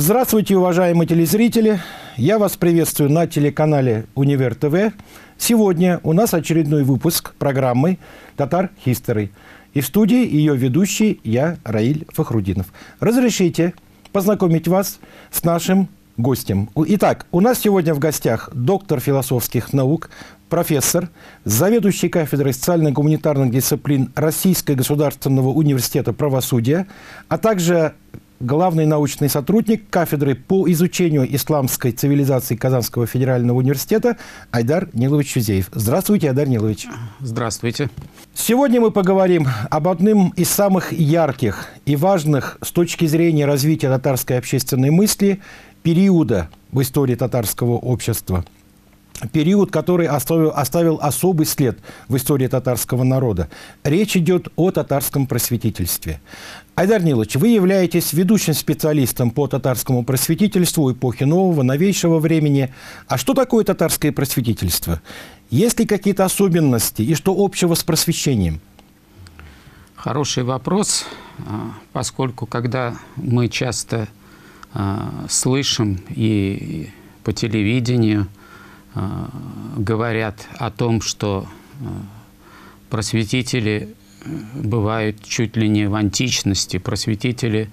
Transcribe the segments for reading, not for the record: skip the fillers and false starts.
Здравствуйте, уважаемые телезрители! Я вас приветствую на телеканале Универ ТВ. Сегодня у нас очередной выпуск программы «Татар History». И в студии ее ведущий я, Раиль Фахрудинов. Разрешите познакомить вас с нашим гостем. Итак, у нас сегодня в гостях доктор философских наук, профессор, заведующий кафедрой социально-гуманитарных дисциплин Российского государственного университета правосудия, а также главный научный сотрудник кафедры по изучению исламской цивилизации Казанского федерального университета Айдар Нилович Чузеев. Здравствуйте, Айдар Нилович. Здравствуйте. Сегодня мы поговорим об одном из самых ярких и важных с точки зрения развития татарской общественной мысли периода в истории татарского общества. Период, который оставил особый след в истории татарского народа. Речь идет о татарском просветительстве. Айдар Нилович, вы являетесь ведущим специалистом по татарскому просветительству эпохи нового, новейшего времени. А что такое татарское просветительство? Есть ли какие-то особенности и что общего с просвещением? Хороший вопрос, поскольку когда мы часто слышим и по телевидению говорят о том, что просветители бывают чуть ли не в античности, просветители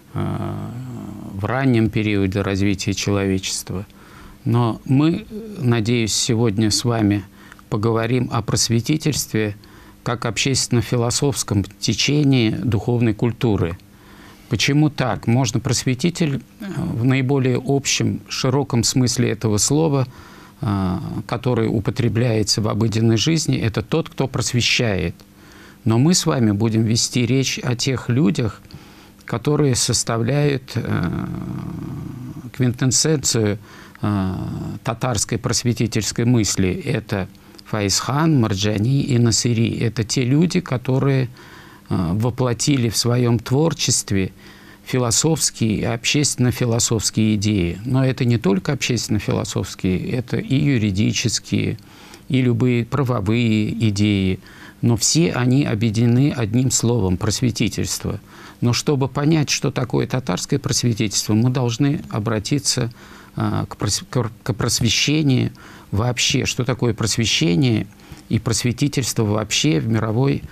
в раннем периоде развития человечества. Но мы, надеюсь, сегодня с вами поговорим о просветительстве как общественно-философском течении духовной культуры. Почему так? Можно просветитель в наиболее общем, широком смысле этого слова, который употребляется в обыденной жизни, это тот, кто просвещает. Но мы с вами будем вести речь о тех людях, которые составляют квинтэссенцию татарской просветительской мысли. Это Фаизхан, Марджани и Насыри. Это те люди, которые воплотили в своем творчестве философские и общественно-философские идеи. Но это не только общественно-философские, это и юридические, и любые правовые идеи. Но все они объединены одним словом – просветительство. Но чтобы понять, что такое татарское просветительство, мы должны обратиться к просвещению вообще. Что такое просвещение и просветительство вообще в мировой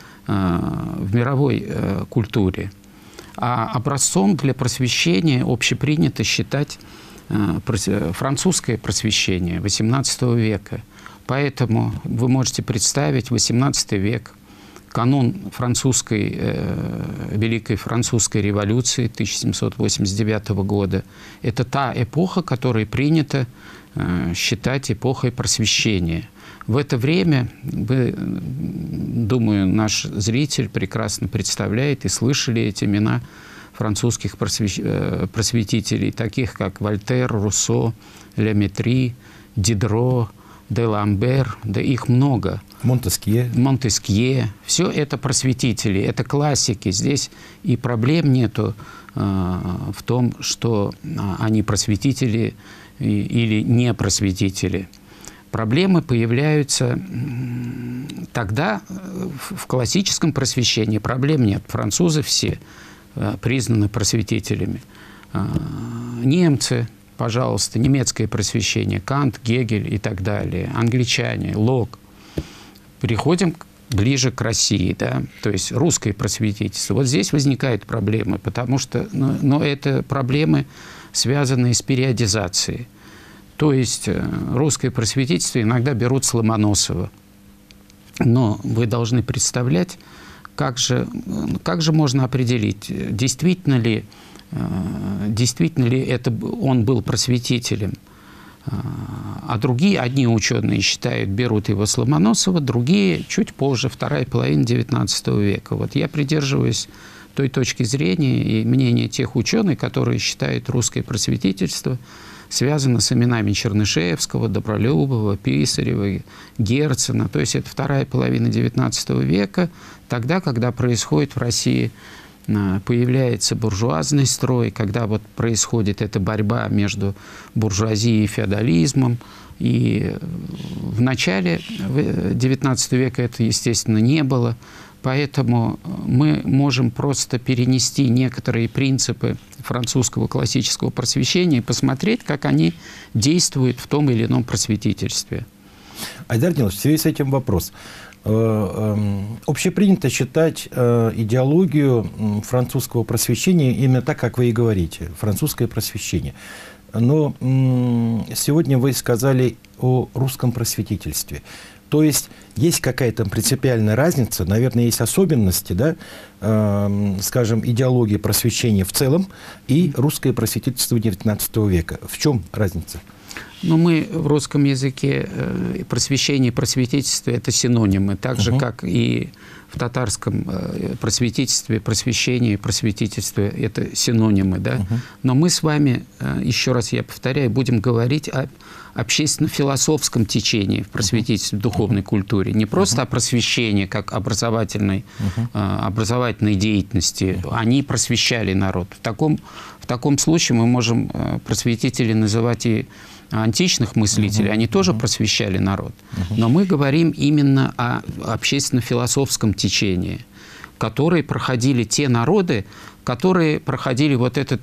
культуре. А образцом для просвещения общепринято считать французское просвещение XVIII века. Поэтому вы можете представить XVIII век, канун Великой Французской революции 1789 года. Это та эпоха, которую принято считать эпохой просвещения. В это время, думаю, наш зритель прекрасно представляет и слышали эти имена французских просветителей, таких как Вольтер, Руссо, Ля Метри, Дидро, де Ламбер, да их много. Монтескье. Все это просветители, это классики. Здесь и проблем нету в том, что они просветители или не просветители. Проблемы появляются тогда, в классическом просвещении проблем нет. Французы все признаны просветителями. Немцы, пожалуйста, немецкое просвещение, Кант, Гегель и так далее, англичане, Лок. Переходим ближе к России, да? То есть русское просветительство. Вот здесь возникают проблемы, потому что но это проблемы, связанные с периодизацией. То есть русское просветительство иногда берут с Ломоносова. Но вы должны представлять, как же можно определить, действительно ли он был просветителем. А другие, одни ученые считают, берут его с Ломоносова, другие чуть позже, вторая половина XIX века. Вот я придерживаюсь той точки зрения и мнения тех ученых, которые считают русское просветительство связано с именами Чернышевского, Добролюбова, Писарева, Герцена. То есть это вторая половина XIX века, тогда, когда происходит в России, появляется буржуазный строй, когда вот происходит эта борьба между буржуазией и феодализмом. И в начале XIX века это, естественно, не было. Поэтому мы можем просто перенести некоторые принципы французского классического просвещения и посмотреть, как они действуют в том или ином просветительстве. Айдар Данилович, в связи с этим вопрос. Общепринято считать идеологию французского просвещения именно так, как вы и говорите, французское просвещение. Но сегодня вы сказали о русском просветительстве. То есть есть какая-то принципиальная разница, наверное, есть особенности, да, скажем, идеологии просвещения в целом и русское просветительство XIX века. В чем разница? Но мы в русском языке просвещение и просветительство – это синонимы, так же, как и в татарском просветительстве, просвещение и просветительство – это синонимы. Да? Но мы с вами, еще раз я повторяю, будем говорить о общественно-философском течении в просветительстве, в духовной культуре. Не просто о просвещении, как образовательной деятельности. Они просвещали народ. В таком случае мы можем просветителей называть и античных мыслителей, они тоже просвещали народ. Но мы говорим именно о общественно-философском течении, которые проходили те народы, которые проходили вот этот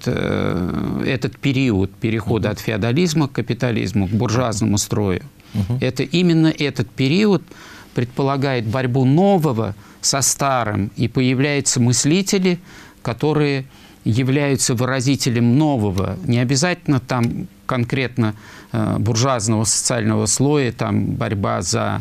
период перехода от феодализма к капитализму, к буржуазному строю. Это именно этот период предполагает борьбу нового со старым, и появляются мыслители, которые являются выразителем нового, не обязательно там конкретно буржуазного социального слоя, там борьба за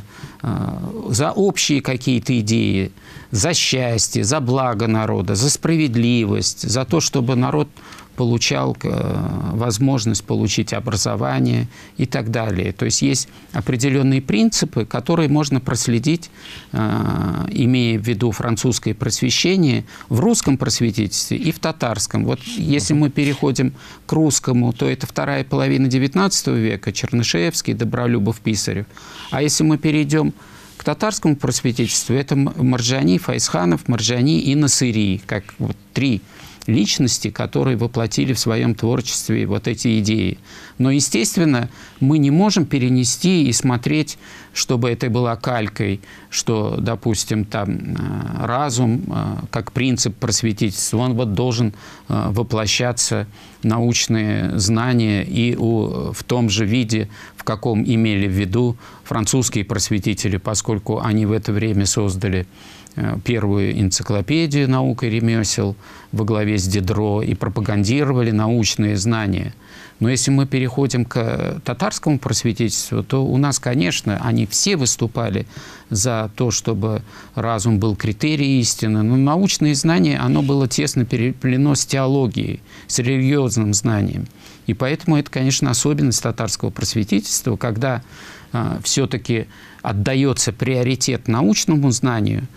общие какие-то идеи, за счастье, за благо народа, за справедливость, за то, чтобы народ получал возможность получить образование и так далее. То есть есть определенные принципы, которые можно проследить, имея в виду французское просвещение, в русском просветительстве и в татарском. Вот если мы переходим к русскому, то это вторая половина XIX века, Чернышевский, Добролюбов, Писарев. А если мы перейдем к татарскому просветительству, это Марджани, Файсханов, Марджани и Насыри, как вот три личности, которые воплотили в своем творчестве вот эти идеи. Но, естественно, мы не можем перенести и смотреть, чтобы это было калькой, что, допустим, там разум, как принцип просветительства, он вот должен воплощаться, научные знания, и в том же виде, в каком имели в виду французские просветители, поскольку они в это время создали первую энциклопедию наук и ремесел во главе с Дидро и пропагандировали научные знания. Но если мы переходим к татарскому просветительству, то у нас, конечно, они все выступали за то, чтобы разум был критерием истины, но научные знания, оно было тесно переплелено с теологией, с религиозным знанием. И поэтому это, конечно, особенность татарского просветительства, когда все-таки отдается приоритет научному знанию,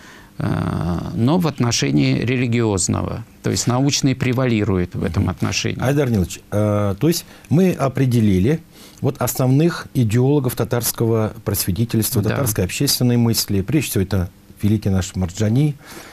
но в отношении религиозного. То есть научный превалирует в этом отношении. Айдар Данилович, то есть мы определили вот основных идеологов татарского просветительства, татарской общественной мысли. Прежде всего, это великий наш Марджани,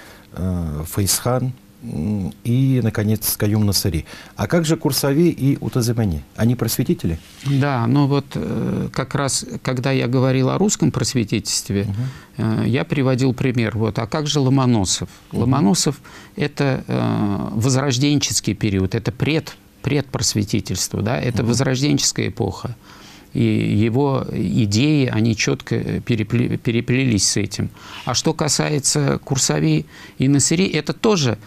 Файсхан и, наконец, Каюм Насыри. А как же Курсави и Утазымани? Они просветители? Да, но вот как раз, когда я говорил о русском просветительстве, я приводил пример. Вот, а как же Ломоносов? Ломоносов – это возрожденческий период, это предпросветительство, да? Это возрожденческая эпоха. И его идеи, они четко переплелись с этим. А что касается Курсави и Насыри, это тоже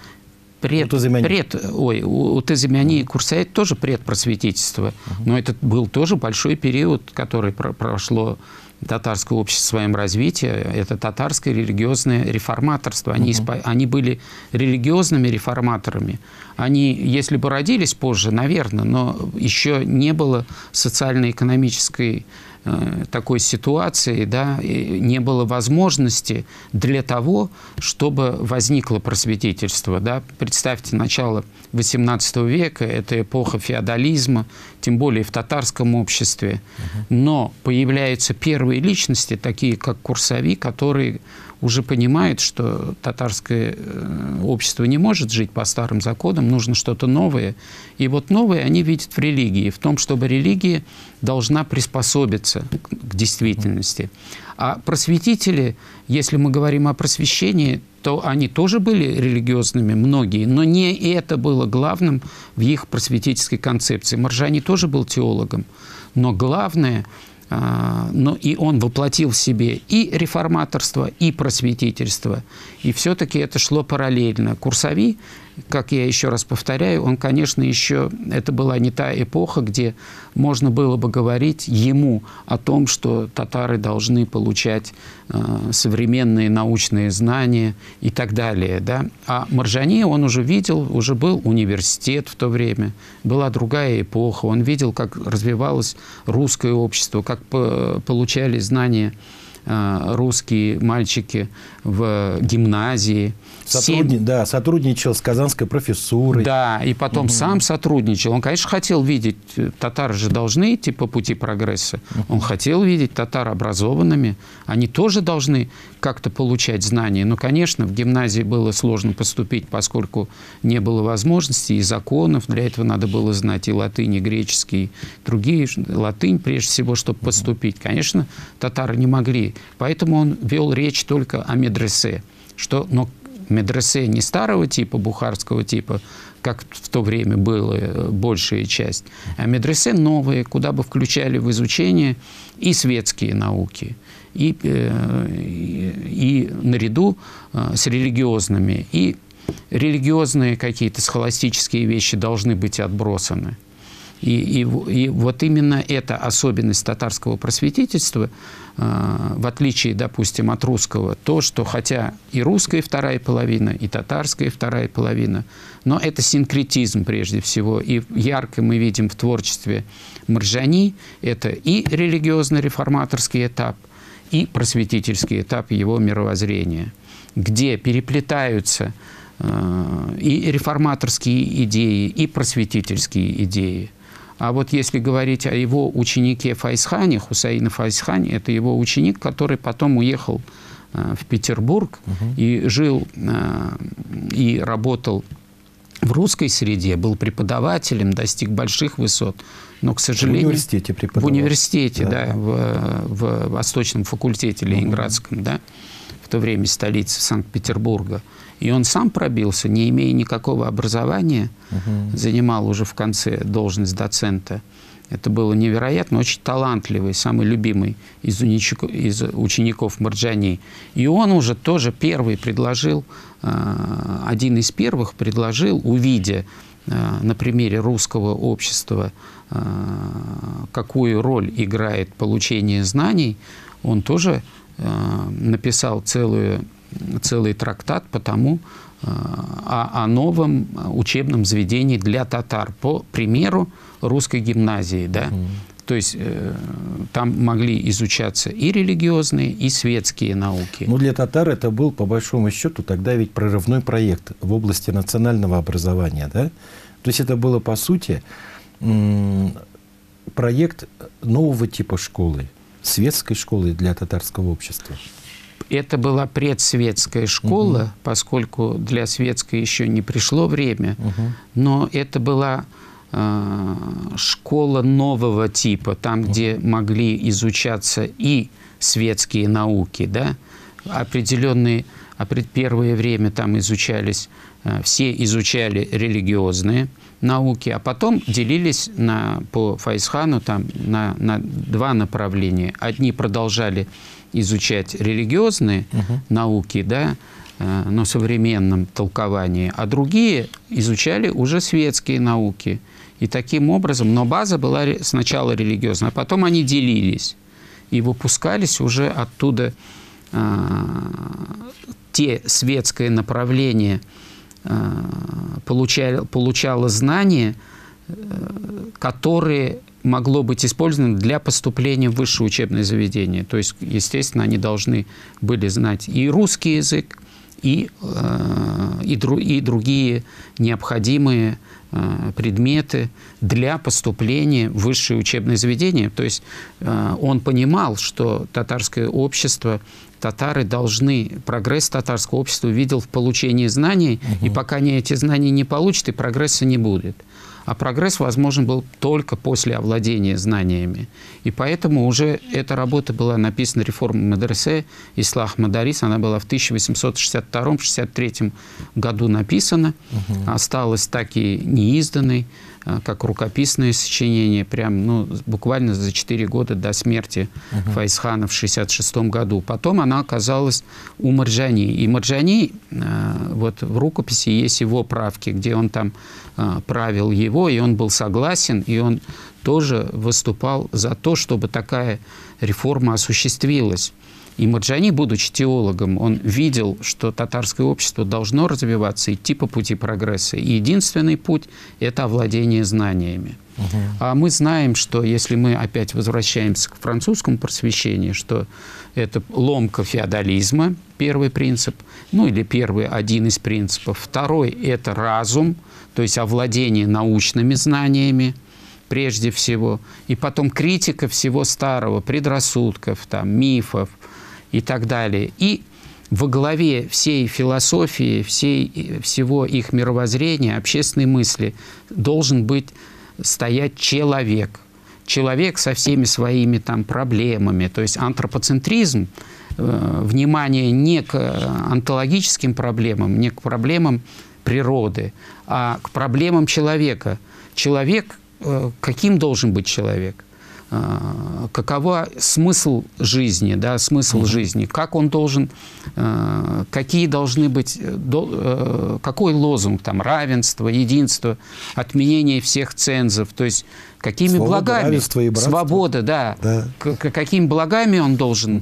Утазымани и Курсави тоже предпросветительство. Но это был тоже большой период, который прошло татарское общество в своем развитии. Это татарское религиозное реформаторство. Они были религиозными реформаторами. Они, если бы родились позже, наверное, но еще не было социально-экономической такой ситуации, да, не было возможности для того, чтобы возникло просветительство. Да. Представьте, начало XVIII века, это эпоха феодализма, тем более в татарском обществе. Но появляются первые личности, такие как Курсави, которые уже понимают, что татарское общество не может жить по старым законам, нужно что-то новое. И вот новое они видят в религии, в том, чтобы религия должна приспособиться к действительности. А просветители, если мы говорим о просвещении, то они тоже были религиозными, многие, но не это было главным в их просветительской концепции. Маржани тоже был теологом, но главное, и он воплотил в себе и реформаторство, и просветительство. И все-таки это шло параллельно. Курсави, как я еще раз повторяю, он, конечно, еще... Это была не та эпоха, где можно было бы говорить ему о том, что татары должны получать современные научные знания и так далее. Да? А Маржани он уже видел, уже был университет в то время, была другая эпоха. Он видел, как развивалось русское общество, как получали знания русские мальчики в гимназии. Сотрудничал с казанской профессурой. Да, и потом сам сотрудничал. Он, конечно, хотел видеть, татары же должны идти по пути прогресса. Он хотел видеть татар образованными. Они тоже должны как-то получать знания. Но, конечно, в гимназии было сложно поступить, поскольку не было возможностей и законов. Для этого надо было знать и латынь, и греческий, другие. Латынь, прежде всего, чтобы поступить. Конечно, татары не могли. Поэтому он вел речь только о медресе. Но медресе не старого типа, бухарского типа, как в то время была большая часть, а медресе новые, куда бы включали в изучение и светские науки, и наряду с религиозными. И религиозные какие-то схоластические вещи должны быть отбросаны. И вот именно эта особенность татарского просветительства, в отличие, допустим, от русского, то, что хотя и русская вторая половина, и татарская вторая половина, но это синкретизм прежде всего. И ярко мы видим в творчестве Маржани это и религиозно-реформаторский этап, и просветительский этап его мировоззрения, где переплетаются и реформаторские идеи, и просветительские идеи. А вот если говорить о его ученике Файзхане, Хусаине Файзхане, это его ученик, который потом уехал в Петербург и жил и работал в русской среде, был преподавателем, достиг больших высот, но, к сожалению... В университете преподавал. В университете, да, в Восточном факультете Ленинградском, да, в то время столице Санкт-Петербурга. И он сам пробился, не имея никакого образования, занимал уже в конце должность доцента. Это было невероятно, очень талантливый, самый любимый из учеников Маржани. И он уже тоже первый предложил, один из первых предложил, увидя на примере русского общества, какую роль играет получение знаний, он тоже написал целый трактат о новом учебном заведении для татар, по примеру русской гимназии. Да? То есть там могли изучаться и религиозные, и светские науки. Ну, для татар это был, по большому счету, тогда ведь прорывной проект в области национального образования. Да? То есть это было, по сути, проект нового типа школы, светской школы для татарского общества. Это была предсветская школа, поскольку для светской еще не пришло время, но это была школа нового типа, там, где могли изучаться и светские науки. Да? Первое время там изучались, все изучали религиозные науки, а потом делились по Файзхану на два направления. Одни продолжали изучать религиозные науки, да, но в современном толковании, а другие изучали уже светские науки. И таким образом, но база была сначала религиозная, а потом они делились и выпускались уже оттуда те светское направление получало знания, которые могло быть использовано для поступления в высшее учебное заведение. То есть, естественно, они должны были знать и русский язык, и другие необходимые предметы для поступления в высшее учебное заведение. То есть он понимал, что татарское общество, татары должны, прогресс татарского общества видел в получении знаний, и пока они эти знания не получат, и прогресса не будет. А прогресс возможен был только после овладения знаниями. И поэтому уже эта работа была написана, реформа Медресе, Ислах Мадарис, она была в 1862-63 году написана, осталась так и неизданной, как рукописное сочинение, прям, ну, буквально за 4 года до смерти Файзхана в 1966 году. Потом она оказалась у Марджани. И Марджани, вот в рукописи есть его правки, где он там правил его, и он был согласен, и он тоже выступал за то, чтобы такая реформа осуществилась. И Марджани, будучи теологом, он видел, что татарское общество должно развиваться, идти по пути прогресса. И единственный путь – это овладение знаниями. А мы знаем, что если мы опять возвращаемся к французскому просвещению, что это ломка феодализма, первый принцип, ну или первый, один из принципов. Второй – это разум, то есть овладение научными знаниями, прежде всего. И потом критика всего старого, предрассудков, там, мифов и так далее. И во главе всей философии, всего их мировоззрения, общественной мысли должен стоять человек. Человек со всеми своими там проблемами. То есть антропоцентризм, внимание не к онтологическим проблемам, не к проблемам природы, а к проблемам человека. Человек, каким должен быть человек? Какова смысл жизни, да, смысл жизни, как он должен, какие должны быть, какой лозунг, там, равенство, единство, отменение всех цензов, то есть какими свобода, благами, свобода, да. Какими благами он должен,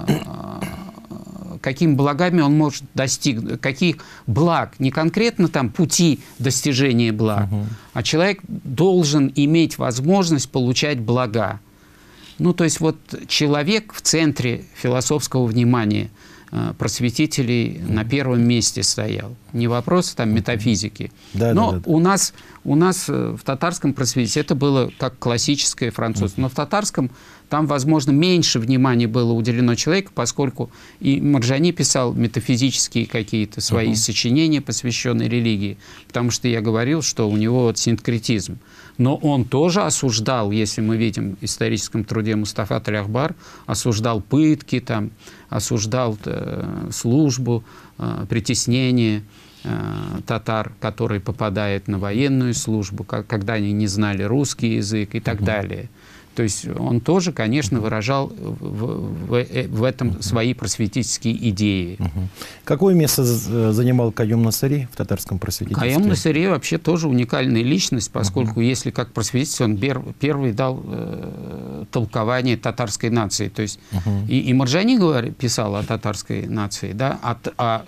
какими благами он может достигнуть, каких благ, не конкретно там пути достижения благ, а человек должен иметь возможность получать блага. Ну, то есть вот человек в центре философского внимания просветителей на первом месте стоял. Не вопрос там метафизики. Но у нас в татарском просветительстве это было как классическое французское. Но в татарском там, возможно, меньше внимания было уделено человеку, поскольку и Марджани писал метафизические какие-то свои сочинения, посвященные религии, потому что я говорил, что у него вот синкретизм. Но он тоже осуждал, если мы видим в историческом труде Мустафа Таль-Ахбар, осуждал пытки, там, осуждал службу, притеснение татар, которые попадают на военную службу, когда они не знали русский язык и так далее. То есть он тоже, конечно, выражал в этом свои просветительские идеи. Какое место занимал Каюм Насыри в татарском просветительстве? Каюм Насыри вообще тоже уникальная личность, поскольку если как просветитель, он первый дал толкование татарской нации. То есть и Марджани писал о татарской нации, да, а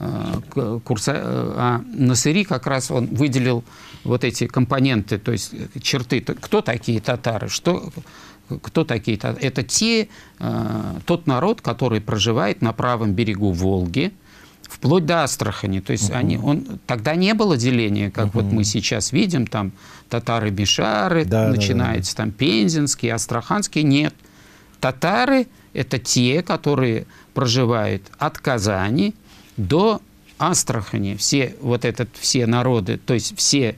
Насыри как раз он выделил вот эти компоненты, то есть черты. Кто такие татары? Кто такие татары? Это тот народ, который проживает на правом берегу Волги, вплоть до Астрахани. То есть тогда не было деления, как вот мы сейчас видим, там татары-бишары, начинается там пензенские, астраханские. Нет. Татары – это те, которые проживают от Казани до Астрахани. Все народы, то есть все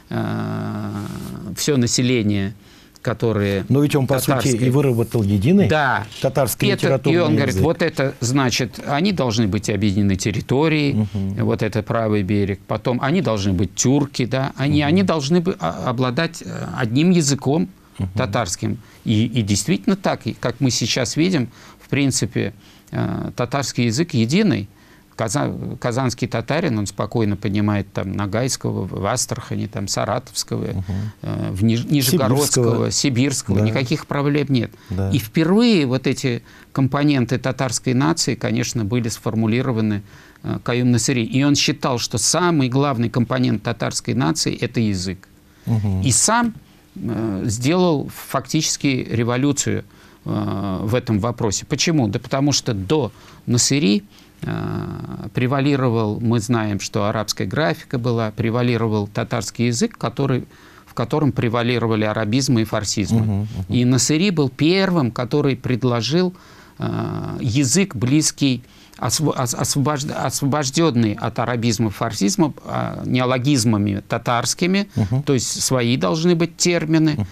население, которые... Но ведь он, по сути, и выработал единый татарский литературный язык. И он говорит, вот это значит, они должны быть объединены территорией, вот это правый берег. Потом они должны быть тюрки, да, они должны обладать одним языком татарским. И действительно так, как мы сейчас видим, в принципе, татарский язык единый. Казанский татарин, он спокойно понимает там Ногайского, в Астрахани, там, Саратовского, Нижегородского, Сибирского. Никаких проблем нет. И впервые вот эти компоненты татарской нации, конечно, были сформулированы Каюм Насыри. И он считал, что самый главный компонент татарской нации – это язык. И сам сделал фактически революцию в этом вопросе. Почему? Да потому что до Насыри превалировал, мы знаем, что арабская графика была, превалировал татарский язык, в котором превалировали арабизмы и фарсизмы. И Насыри был первым, который предложил язык близкий, освобожденный от арабизма и фарсизма, неологизмами татарскими, то есть свои должны быть термины,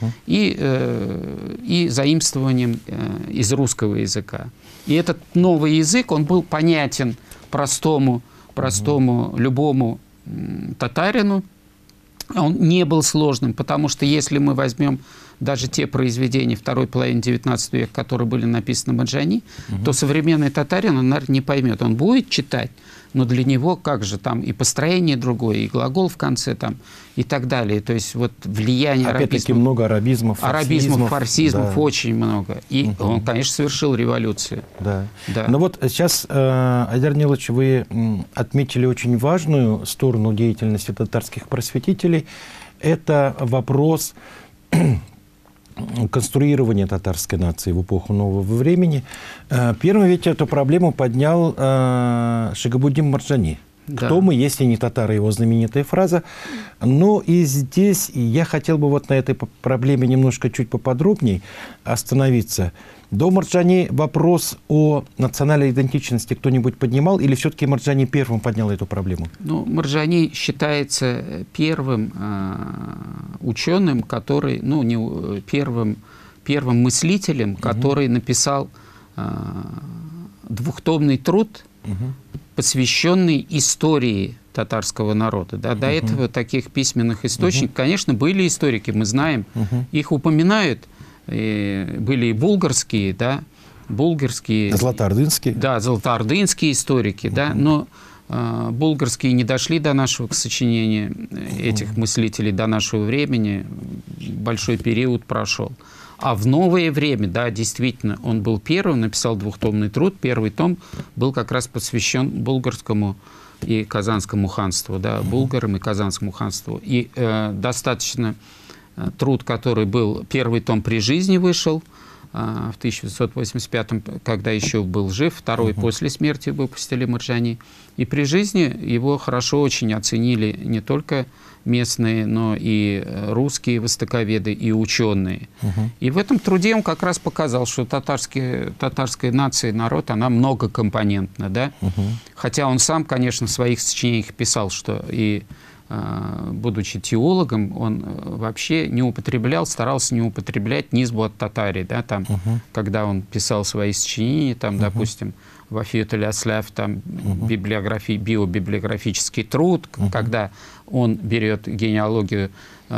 и заимствованием из русского языка. И этот новый язык, он был понятен простому любому татарину. Он не был сложным, потому что если мы возьмем даже те произведения второй половины XIX века, которые были написаны Марджани, то современный татарин, он, наверное, не поймет. Он будет читать, но для него как же там и построение другое, и глагол в конце там, и так далее. То есть вот влияние опять-таки много арабизмов, фарсизмов, да. Очень много. И он, конечно, совершил революцию. Да. Да. Но вот сейчас, Айдар Нилович, вы отметили очень важную сторону деятельности татарских просветителей. Это вопрос конструирования татарской нации в эпоху нового времени. Первым ведь эту проблему поднял Шигабуддин Марджани. Да. Кто мы, если не татары, его знаменитая фраза. Но и здесь я хотел бы вот на этой проблеме немножко чуть поподробнее остановиться. До Марджани вопрос о национальной идентичности кто-нибудь поднимал, или все-таки Марджани первым поднял эту проблему? Ну, Марджани считается первым ученым, который, ну, не первым мыслителем, который написал двухтомный труд, посвященный истории татарского народа. Да? До этого таких письменных источников, конечно, были историки, мы знаем, их упоминают. Были и булгарские, да, золотоордынские. Да, золотоордынские историки, да, но булгарские не дошли до нашего сочинения этих мыслителей, до нашего времени, большой период прошел. А в новое время, да, действительно, он был первым, написал двухтомный труд, первый том был как раз посвящен булгарскому и казанскому ханству, да, булгарам и казанскому ханству. И достаточно труд, который был, первый том при жизни вышел в 1985-м, когда еще был жив, второй после смерти выпустили Марджани. И при жизни его хорошо очень оценили не только местные, но и русские востоковеды и ученые. И в этом труде он как раз показал, что татарская нация, народ, она многокомпонентна. Да? Хотя он сам, конечно, в своих сочинениях писал, что и будучи теологом, он вообще не употреблял, старался не употреблять низбу от татари, да, там, когда он писал свои сочинения, там, допустим, Вафиют аль-Асляф, там, биобиблиографический труд, когда он берет генеалогию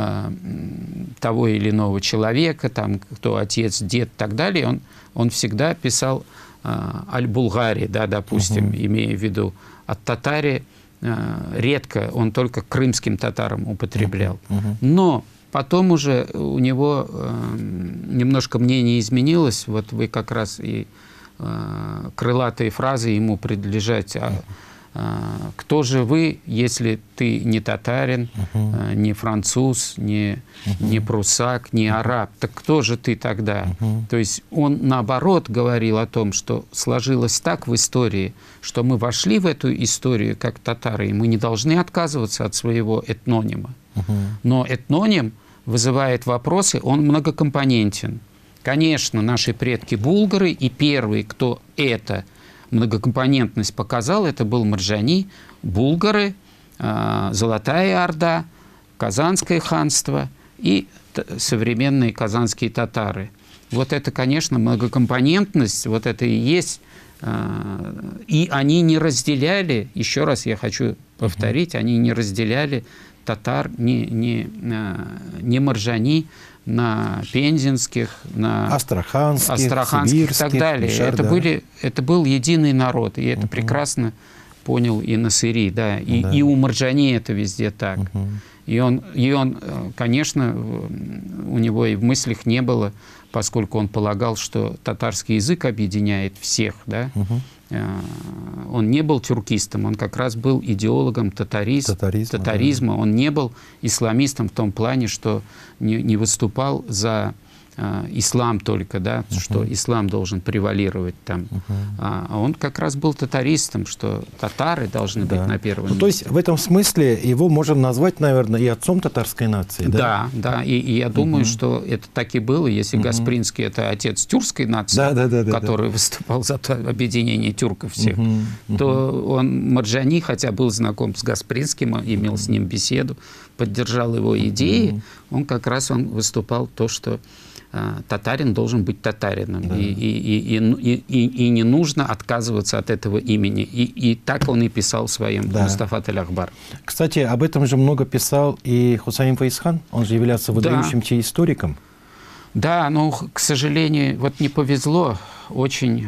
того или иного человека, там, кто отец, дед и так далее, он всегда писал аль-Булгари, да, допустим, имея в виду от татари. Редко, он только крымским татарам употреблял. Но потом уже у него немножко мнение изменилось. Вот вы как раз и крылатые фразы ему принадлежат. Кто же вы, если ты не татарин, не француз, не прусак, не араб? Так кто же ты тогда? То есть он, наоборот, говорил о том, что сложилось так в истории, что мы вошли в эту историю как татары, и мы не должны отказываться от своего этнонима. Но этноним вызывает вопросы, он многокомпонентен. Конечно, наши предки булгары, и первый, кто это многокомпонентность показал, это был Марджани, булгары, Золотая Орда, Казанское ханство и современные казанские татары. Вот это, конечно, многокомпонентность, вот это и есть. И они не разделяли, еще раз я хочу повторить, они не разделяли татар, не Марджани на пензенских, на астраханских и так далее. Пишар, это был единый народ, и это прекрасно понял и Насыри, да, и у Марджани это везде так. И он, конечно, у него и в мыслях не было, поскольку он полагал, что татарский язык объединяет всех, да. Он не был тюркистом, он как раз был идеологом татаризма. Он не был исламистом в том плане, что не выступал за ислам только, да, что ислам должен превалировать там. А он как раз был татаристом, что татары должны быть на первом месте. То есть в этом смысле его можно назвать, наверное, и отцом татарской нации, да? Да. И я думаю, что это так и было. Если Гаспринский – это отец тюркской нации, который выступал за объединение тюрков всех, то он, Марджани, хотя был знаком с Гаспринским, имел с ним беседу, поддержал его идеи, он как раз выступал то, что татарин должен быть татарином, и не нужно отказываться от этого имени. И так он и писал в своем Мустафат аль-Ахбар. Кстати, об этом же много писал и Хусаин Фаизхан, он же являлся выдающимся историком. Да, но, к сожалению, вот не повезло, очень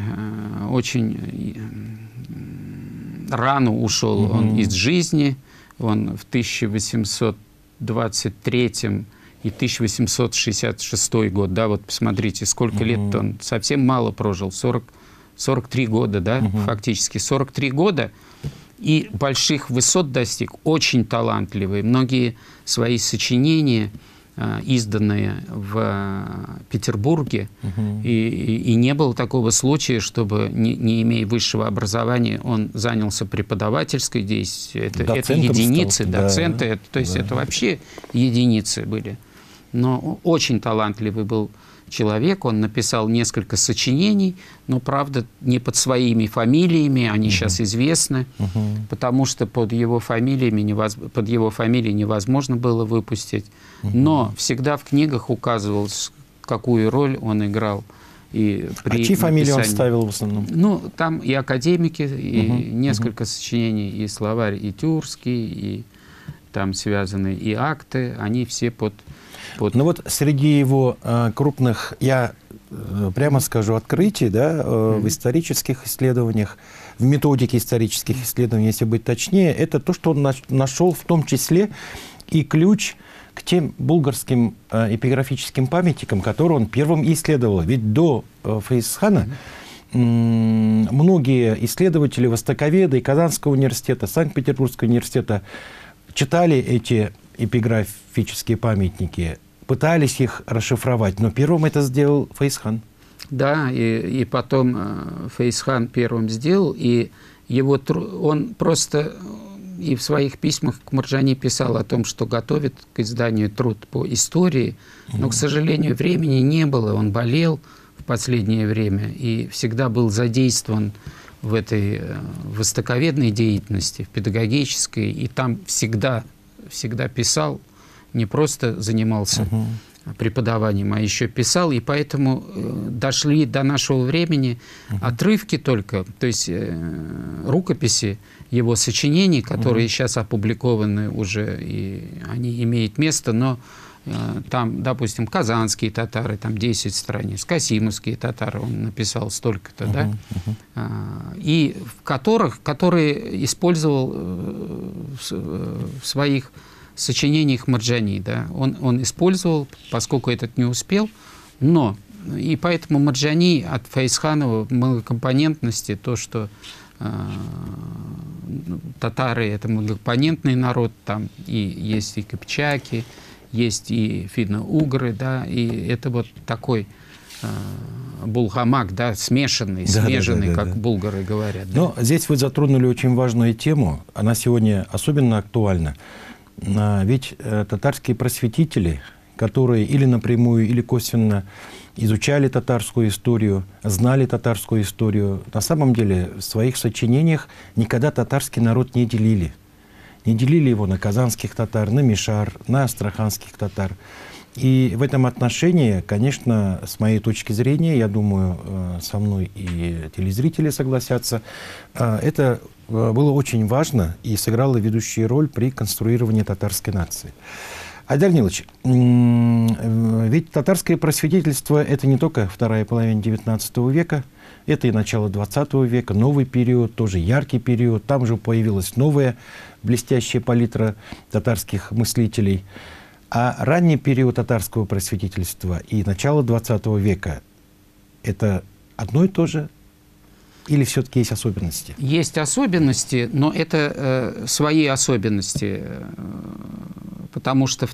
рано ушел он из жизни, он в 1823 и 1866 год, да, вот посмотрите, сколько лет он совсем мало прожил, 43 года, да, фактически 43 года, и больших высот достиг, очень талантливый. Многие свои сочинения, изданные в Петербурге, и не было такого случая, чтобы, не имея высшего образования, он занялся преподавательской деятельностью. Это единицы, доценты, то есть это вообще единицы были. Но очень талантливый был человек, он написал несколько сочинений, но, правда, не под своими фамилиями, они сейчас известны, потому что под его фамилией невозможно было выпустить. Но всегда в книгах указывалось, какую роль он играл. И при чьи фамилии он ставил в основном? Ну, там и академики, и несколько сочинений, и словарь, и тюркский, и там связаны и акты, они все под... Ну вот среди его крупных, я прямо скажу, открытий, да, в исторических исследованиях, в методике исторических исследований, если быть точнее, это то, что он нашел в том числе и ключ к тем булгарским эпиграфическим памятникам, которые он первым исследовал. Ведь до Фаизхана многие исследователи, востоковеды и Казанского университета, Санкт-Петербургского университета читали эти эпиграфические памятники, пытались их расшифровать, но первым это сделал Фаизхан. Да, и потом Фаизхан первым сделал, и он просто и в своих письмах к Марджани писал о том, что готовит к изданию труд по истории, но, к сожалению, времени не было, он болел в последнее время и всегда был задействован в этой востоковедной деятельности, в педагогической, и там всегда писал, не просто занимался преподаванием, а еще писал, и поэтому дошли до нашего времени отрывки только, то есть рукописи его сочинений, которые сейчас опубликованы уже, и они имеют место, но там, допустим, казанские татары, там 10 страниц, касимовские татары, он написал столько-то, да, и которые использовал в своих сочинениях Марджани, да, он использовал, поскольку этот не успел, но, и поэтому Марджани от Фаизханова многокомпонентности, то, что татары – это многокомпонентный народ, там и есть и кыпчаки, есть и финно-угры, да, и это вот такой булгамак, да, смешанный, как булгары говорят. Да. Но здесь вы затронули очень важную тему, она сегодня особенно актуальна. Ведь татарские просветители, которые или напрямую, или косвенно изучали татарскую историю, знали татарскую историю, на самом деле в своих сочинениях никогда татарский народ не делили. Не делили его на казанских татар, на мишар, на астраханских татар. И в этом отношении, конечно, с моей точки зрения, я думаю, со мной и телезрители согласятся, это было очень важно и сыграло ведущую роль при конструировании татарской нации. Айдар Нилович, ведь татарское просветительство – это не только вторая половина XIX века, это и начало XX века, новый период, тоже яркий период. Там же появилась новая блестящая палитра татарских мыслителей. А ранний период татарского просветительства и начало XX века – это одно и то же? Или все-таки есть особенности? Есть особенности, но это свои особенности. потому что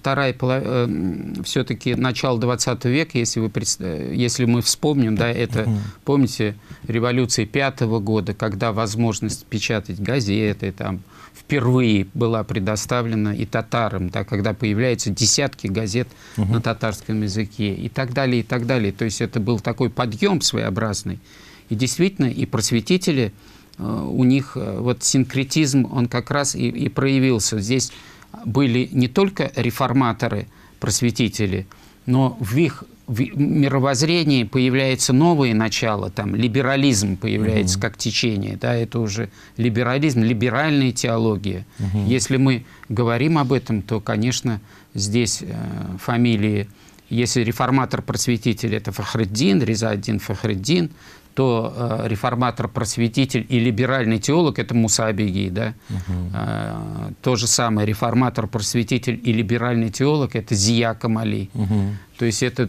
все-таки начало 20 века, если мы вспомним, да, это, помните, революции 5-го года, когда возможность печатать газеты там впервые была предоставлена и татарам, да, когда появляются десятки газет на татарском языке и так далее, и так далее. То есть это был такой подъем своеобразный. И действительно, и просветители, у них вот синкретизм, он как раз и проявился. Здесь были не только реформаторы, просветители, но в их мировоззрении появляется новое начало, там либерализм появляется как течение, да, это уже либерализм, либеральная теология. Если мы говорим об этом, то, конечно, здесь фамилии, если реформатор-просветитель – это Фахреддин, Реза-ад-Дин Фахреддин, то реформатор-просветитель и либеральный теолог – это Муса Беги, да? То же самое реформатор-просветитель и либеральный теолог – это Зия Камали. То есть это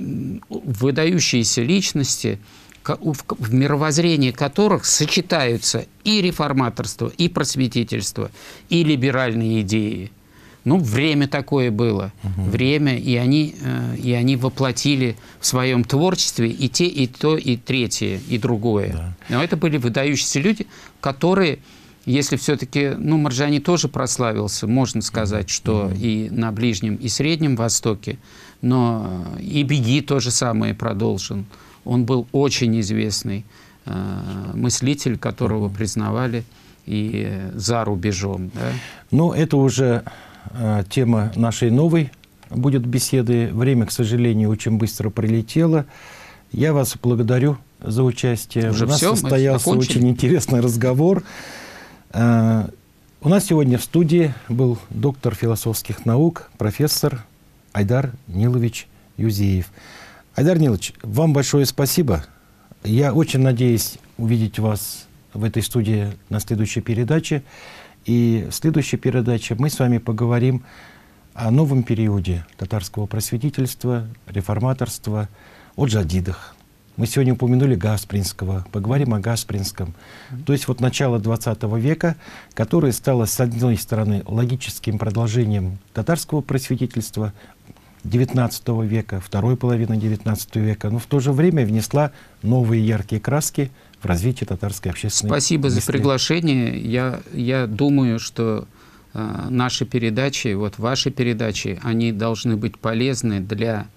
выдающиеся личности, в мировоззрении которых сочетаются и реформаторство, и просветительство, и либеральные идеи. Ну, время такое было, время, и они воплотили в своем творчестве и те, и то, и третье, и другое. Да. Но это были выдающиеся люди, которые, если все-таки, ну, Марджани тоже прославился, можно сказать, что и на Ближнем, и Среднем Востоке, но и Беги то же самое продолжил. Он был очень известный мыслитель, которого признавали и за рубежом. Да? Ну, это уже тема нашей новой будет беседы. Время, к сожалению, очень быстро пролетело. Я вас благодарю за участие. Уже у нас все, состоялся очень интересный разговор. У нас сегодня в студии был доктор философских наук, профессор Айдар Нилович Юзеев. Айдар Нилович, вам большое спасибо. Я очень надеюсь увидеть вас в этой студии на следующей передаче. И в следующей передаче мы с вами поговорим о новом периоде татарского просветительства, реформаторства, о джадидах. Мы сегодня упомянули Гаспринского, поговорим о Гаспринском. То есть вот начало 20 века, которое стало, с одной стороны, логическим продолжением татарского просветительства 19 века, второй половины 19 века, но в то же время внесла новые яркие краски в развитие татарской общественной Спасибо мысли. за приглашение. Я думаю, что наши передачи, вот ваши передачи, они должны быть полезны для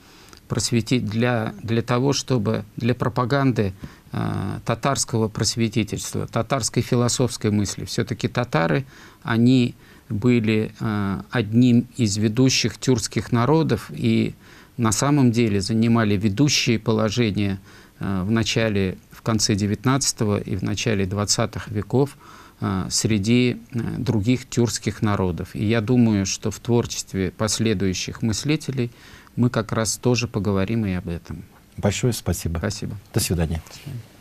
того, чтобы для пропаганды татарского просветительства, татарской философской мысли. Все-таки татары, они были одним из ведущих тюркских народов и на самом деле занимали ведущие положения в конце XIX и в начале XX веков среди других тюркских народов. И я думаю, что в творчестве последующих мыслителей мы как раз тоже поговорим и об этом. Большое спасибо. Спасибо. До свидания. До свидания.